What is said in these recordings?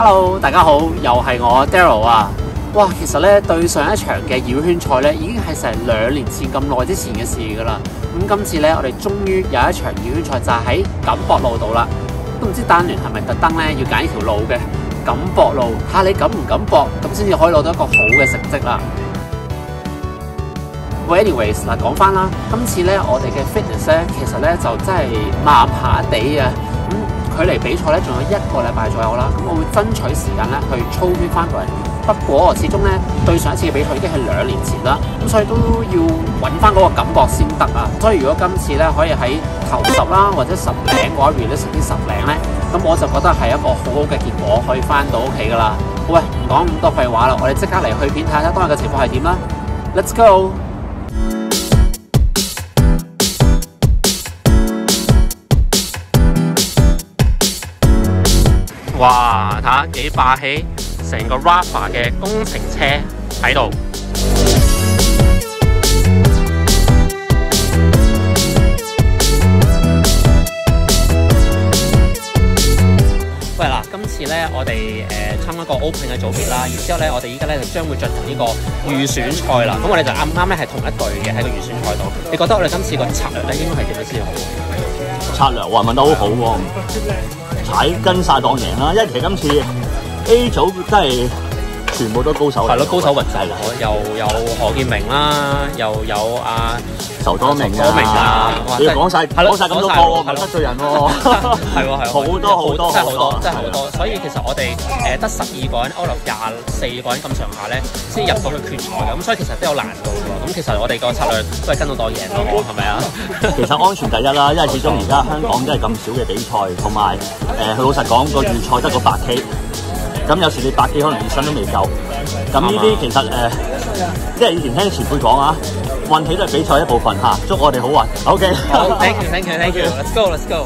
Hello， 大家好，又係我 Daryl 啊！哇，其實咧對上一場嘅繞圈賽咧，已經係成2年前咁耐之前嘅事㗎啦。咁今次咧，我哋終於有一場繞圈賽就係喺錦博路度啦。都唔知單聯係咪特登咧要揀呢條路嘅錦博路，睇下你敢唔敢搏，咁先至可以攞到一個好嘅成績啦。Anyways， 嗱講翻啦，今次咧我哋嘅 fitness 咧，其實咧就真係麻麻地啊。距離比賽咧仲有1個禮拜左右啦，咁我會爭取時間咧去操圈翻過嚟。不過始終咧對上一次嘅比賽已經係2年前啦，咁所以都要揾翻嗰個感覺先得啊。所以如果今次咧可以喺頭10啦或者10領嘅話 ，release 啲10領咧，咁我就覺得係一個好好嘅結果，可以翻到屋企噶啦。好喂，唔講咁多廢話啦，我哋即刻嚟去片睇下當日嘅情況係點啦。Let's go！哇！睇下幾霸氣，成個 Rafa 嘅工程車喺度。喂嗱，今次咧我哋參加個 Open 嘅組別啦，然之後咧我哋依家咧就將會進行呢個預選賽啦。咁我哋就啱啱咧係同一隊嘅喺個預選賽度。你覺得我哋今次個策略咧應該係點樣先好？ 策略話問得好好喎，踩跟晒當贏啦！因為其實今次 A 組真係全部都高手嚟， 係咯，高手雲集喎，又有何建明啦，又有仇多明啊！你講晒咁多個喎，唔得罪人喎。 係喎， 好多， 真係好多。所以其實我哋得12個人，out of 24個人咁上下咧，先入到去決賽嘅。咁所以其實都有難度喎。咁其實我哋個策略都係跟到當贏咯，係咪啊？ 其實安全第一啦，因為始終而家香港真係咁少嘅比賽，同埋佢老實講個預賽得個8K， 咁有時你8K 可能熱身都未夠。咁呢啲其實即係以前聽前輩講啊。運氣都係比賽一部分嚇，祝我哋好運。OK， 好 ，thank you，let's go。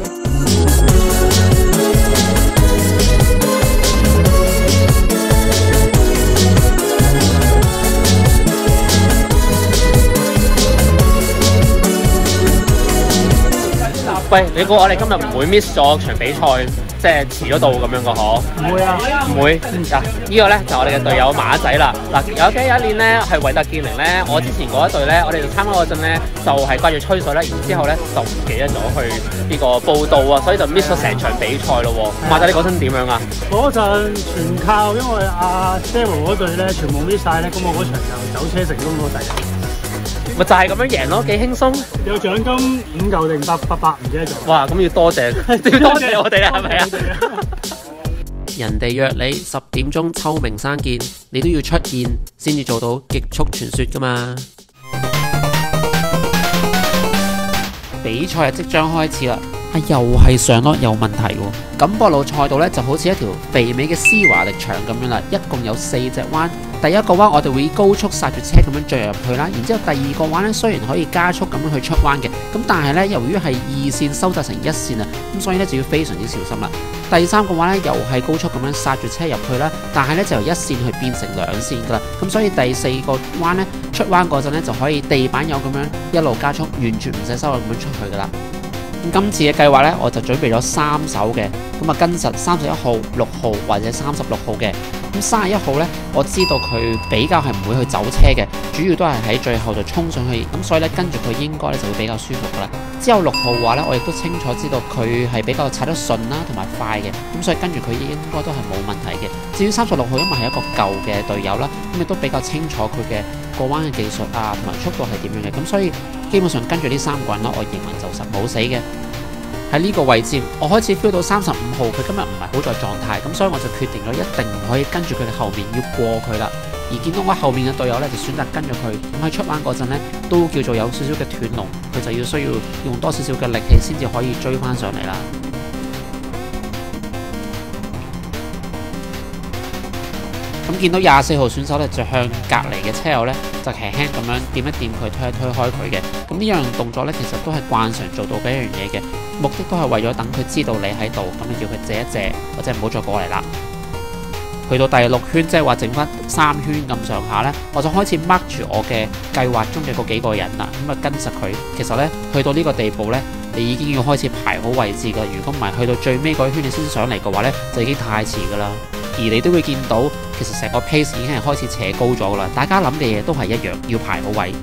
喂，你估我哋今日唔會 miss 咗場比賽？即係遲咗到咁樣個嗬？ 唔會啊， 唔會。嗱，呢個咧就我哋嘅隊友馬仔啦。嗱，有一年咧係韋特健寧咧，我之前嗰一隊咧，我哋就參加嗰陣咧就係掛住吹水啦，然之後咧就唔記得咗去呢個報到啊，所以就 miss 咗成場比賽咯喎。馬仔你嗰陣點樣啊？ 嗰陣全靠因為阿 Daryl 嗰隊咧全部 miss 晒咧，咁我嗰場就走車成功咗第一。 咪就係咁樣贏咯，幾輕鬆。 有獎金5嚿定800，唔記得咗。 哇！咁要多謝我哋啦，係咪啊？人哋約你10點鐘秋名山見，你都要出現先至做到極速傳說噶嘛。比賽即將開始啦，又係上落有問題喎。錦博路賽道咧就好似一條肥美嘅絲華力牆咁樣啦，一共有4隻彎。第一個彎我哋會高速剎住車咁樣進入去啦，然之後第二個彎咧雖然可以加速咁樣去出彎嘅，咁但係咧由於係2線收窄成1線啊，咁所以咧就要非常之小心啦。第三個彎咧又係高速咁樣剎住車入去啦，但係咧就由1線去變成2線噶啦，咁所以第4個彎咧出彎嗰陣咧就可以地板油咁樣一路加速，完全唔使收力咁樣出去噶啦。今次嘅計劃咧，我就準備咗3手嘅，咁啊跟實31號、6號或者36號嘅。咁31號咧，我知道佢比較係唔會去走車嘅，主要都係喺最後就衝上去，咁所以咧跟住佢應該咧就會比較舒服噶啦。之後6號嘅話咧，我亦都清楚知道佢係比較踩得順啦，同埋快嘅，咁所以跟住佢應該都係冇問題嘅。至於36號，因為係一個舊嘅隊友啦，咁亦都比較清楚佢嘅過彎嘅技術啊，同埋速度係點樣嘅，咁所以基本上跟住呢3個人啦，我認為就實冇死嘅。喺呢個位置，我開始 feel 到35號佢今日唔係好在狀態，咁所以我就決定咗一定唔可以跟住佢嘅後面，要過佢啦。而見到我後面嘅隊友咧，就選擇跟住佢，咁喺出彎嗰陣咧，都叫做有少少嘅斷龍，佢就要需要用多少少嘅力氣先至可以追翻上嚟啦。咁見到24號選手咧，就向隔離嘅車友咧，就輕輕咁樣掂一掂佢，推一推開佢嘅。咁呢樣動作咧，其實都係慣常做到嘅一樣嘢嘅，目的都係為咗等佢知道你喺度，咁你叫佢借一借，或者唔好再過嚟啦。 去到第6圈，即係話剩翻3圈咁上下呢，我就開始 mark 住我嘅計劃中嘅嗰幾個人啦，咁啊跟實佢。其實呢，去到呢個地步呢，你已經要開始排好位置㗎。如果唔係去到最尾嗰一圈你先上嚟嘅話呢，就已經太遲㗎啦。而你都會見到，其實成個 pace 已經係開始扯高咗㗎啦。大家諗嘅嘢都係一樣，要排好位。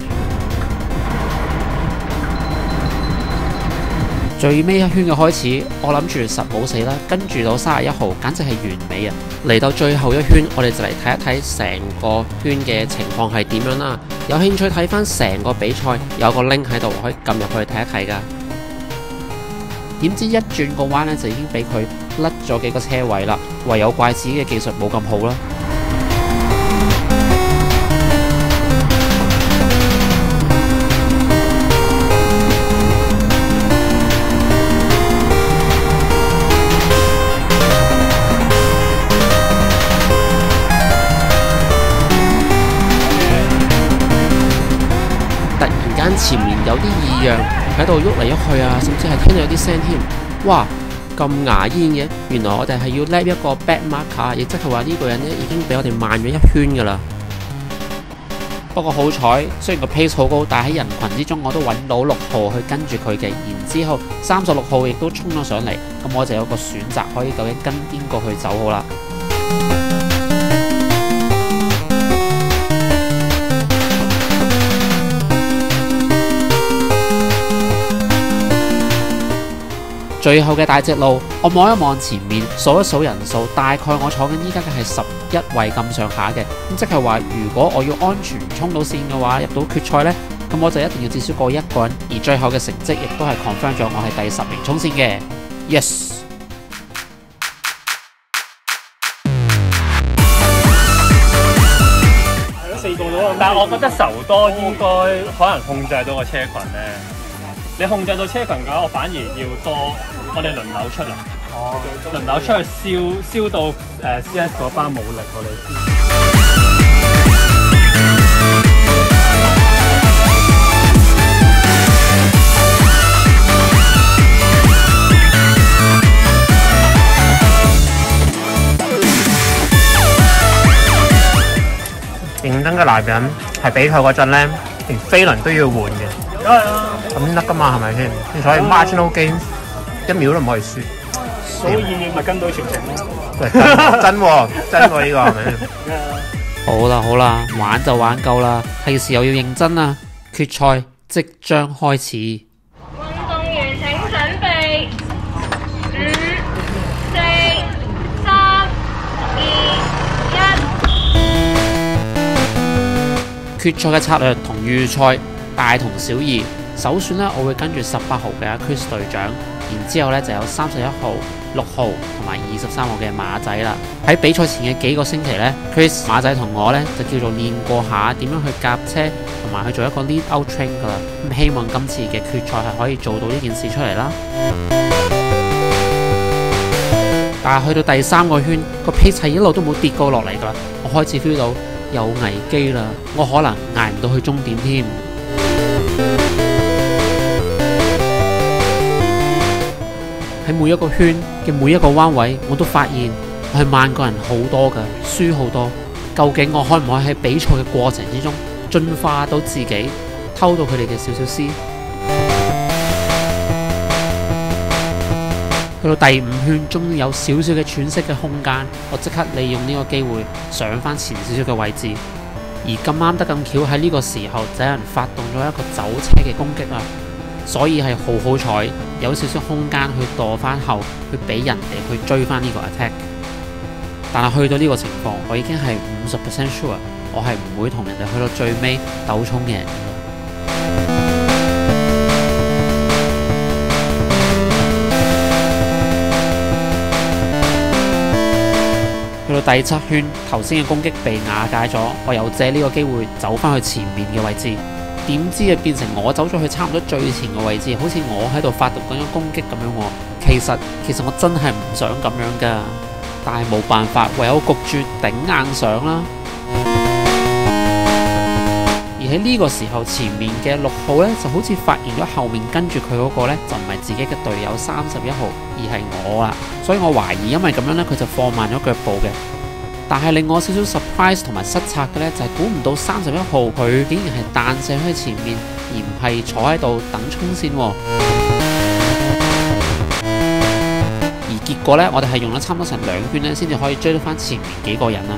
最尾一圈嘅開始，我諗住實冇死啦，跟住到31號，簡直係完美啊！嚟到最後一圈，我哋就嚟睇一睇成個圈嘅情況係點樣啦。有興趣睇翻成個比賽，有個 link 喺度，可以撳入去睇一睇噶。點知一轉個彎呢，就已經俾佢甩咗幾個車位啦，唯有怪自己嘅技術冇咁好啦。前面有啲異樣喺度喐嚟喐去啊，甚至係聽到有啲聲添。哇，咁牙煙嘅！原來我哋係要 lap 一個 back marker， 亦即係話呢個人呢已經比我哋慢咗一圈噶啦。不過好彩，雖然個 pace 好高，但係喺人群之中我都揾到6號去跟住佢嘅。然之後36號亦都衝咗上嚟，咁我就有個選擇可以究竟跟邊個去走好啦。最後嘅大直路，我望一望前面，數一數人數，大概我坐緊依家嘅係11位咁上下嘅。咁即係話，如果我要安全衝到線嘅話，入到決賽呢，咁我就一定要至少過一個人。而最後嘅成績亦都係 confirm 咗我係第10名衝線嘅。Yes！ 4個咯，但係我覺得仇多應該可能控制到個車群咧。你控制到車群嘅話，我反而要多，我哋輪流出嚟。哦，輪流出去燒到CS 嗰班冇力，我哋先。 認真嘅男人係比賽嗰陣咧，連飛輪都要換嘅。 係啊。 咁先得噶嘛，係咪先？所以 marginal gain 1秒都唔可以輸。 所以咪跟到全程咯。 真喎，真喎呢個係咪？ 好啦好啦，玩就玩夠啦，係時候要認真啦。決賽即將開始。 運動員請準備，5、4、3、2、1。 決賽嘅策略同預賽大同小異。首選呢，我會跟住18號嘅阿 Chris 隊長，然之後呢就有31號、6號同埋23號嘅馬仔啦。喺比賽前嘅幾個星期呢， Chris 馬仔同我呢就叫做練過下點樣去夾車，同埋去做一個 lead out train 噶啦。咁希望今次嘅決賽係可以做到呢件事出嚟啦。但係去到第3個圈，個 pace 係一路都冇跌過落嚟噶啦，我開始 feel 到有危機啦，我可能捱唔到去終點添。喺每一個圈嘅每一個彎位，我都發現我係慢過人好多㗎，輸好多。究竟我可唔可以喺比賽嘅過程之中進化到自己，偷到佢哋嘅少少師？去到第5圈，終於有少少嘅喘息嘅空間，我即刻利用呢個機會上返前少少嘅位置。而咁啱得咁巧喺呢個時候，就有人發動咗一個走車嘅攻擊啦。所以係好彩，有少少空間去墮翻後，去俾人哋去追翻呢個 attack。但係去到呢個情況，我已經係50% sure， 我係唔會同人哋去到最尾鬥衝嘅人。去到第7圈，頭先嘅攻擊被瓦解咗，我又借呢個機會走翻去前面嘅位置。點知啊，變成我走咗去差唔多最前嘅位置，好似我喺度發動緊攻擊咁樣喎。其實我真係唔想咁樣㗎，但係冇辦法，唯有焗住頂硬上啦。而喺呢個時候，前面嘅6號呢就好似發現咗後面跟住佢嗰個呢就唔係自己嘅隊友31號，而係我啦。所以我懷疑因為咁樣呢，佢就放慢咗腳步嘅。 但係令我少少 surprise 同埋失策嘅呢，就係估唔到31號佢竟然係彈射去前面，而唔係坐喺度等衝線喎。而結果呢，我哋係用咗差唔多成2圈呢，先至可以追到翻前面幾個人啦。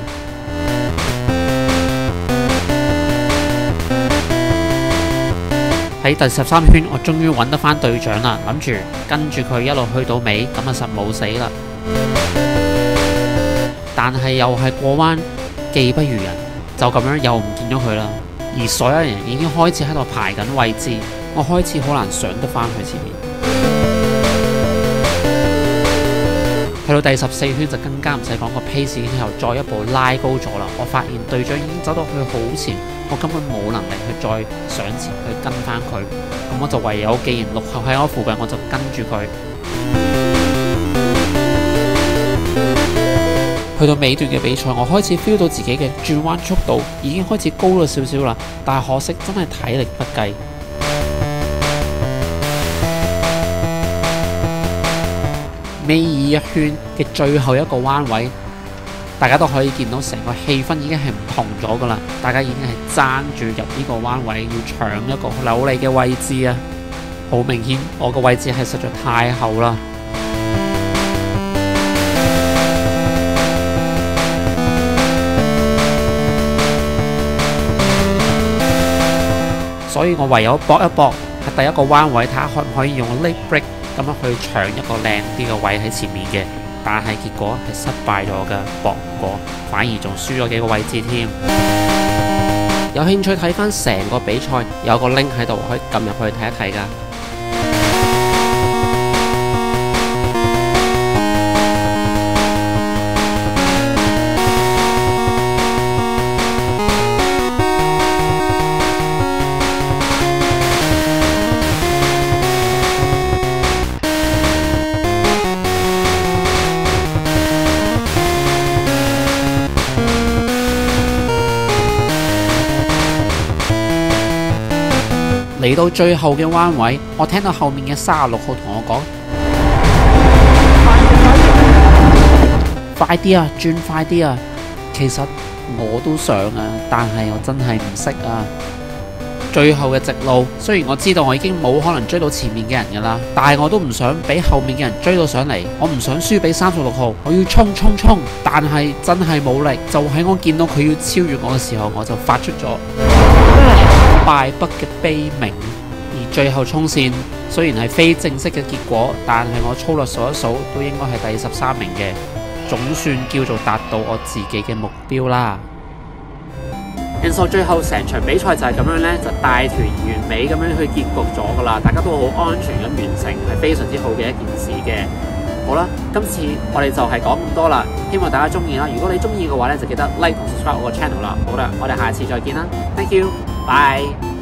喺第13圈，我終於揾得翻隊長啦，諗住跟住佢一路去到尾，咁啊實冇死啦。但係又係過彎技不如人，就咁樣又唔見咗佢啦。而所有人已經開始喺度排緊位置，我開始好難上得翻去前面。去到第14圈就更加唔使講，個 pace 已經又再一步拉高咗啦。我發現隊長已經走到去好前，我根本冇能力去再上前去跟翻佢，咁我就唯有既然落後喺我附近，我就跟住佢。去到尾段嘅比賽，我開始 feel 到自己嘅轉彎速度已經開始高咗少少啦，但係可惜真係體力不繼。尾二圈嘅最後一個彎位，大家都可以見到成個氣氛已經係唔同咗噶啦，大家已經係爭住入呢個彎位，要搶一個有利嘅位置啊！好明顯，我個位置係實在太後啦。所以我唯有搏一搏，喺第一個彎位睇下可唔可以用 late break 咁樣去搶一個靚啲嘅位喺前面嘅，但係結果係失敗咗㗎，搏唔過，反而仲輸咗幾個位置添。有興趣睇翻成個比賽，有個 link 喺度，可以撳入去睇一睇㗎。嚟到最後嘅彎位，我聽到後面嘅36號同我講：快啲啊，轉快啲啊！其實我都想啊，但係我真係唔識啊。最後嘅直路，雖然我知道我已經冇可能追到前面嘅人㗎啦，但係我都唔想俾後面嘅人追到上嚟，我唔想輸俾36號，我要衝衝衝！但係真係冇力，就喺我見到佢要超越我嘅時候，我就發出咗敗北嘅悲鳴。而最後衝線雖然係非正式嘅結果，但係我粗略數一數都應該係第13名嘅，總算叫做達到我自己嘅目標啦。因素最後成場比賽就係咁樣呢，就大團完美咁樣去結局咗噶啦，大家都好安全咁完成，係非常之好嘅一件事嘅。好啦，今次我哋就係講咁多啦，希望大家中意啦。如果你中意嘅話呢，就記得 like 同 subscribe 我個 channel 啦。好啦，我哋下次再見啦 ，thank you，bye。